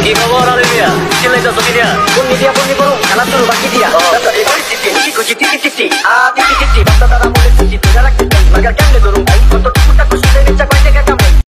কি খবর আলিমিয়া? চিল্লাইতা তো দিয়া বন্নি দিয়া বন্নি করো খেলা শুরু বাকি দিয়া এই পরিস্থিতি কি খুঁজি টিকি টিকি টিকি বাচ্চা তারা বলে খুঁজি তোরা রাখতে মাগার কেমনে ধরুন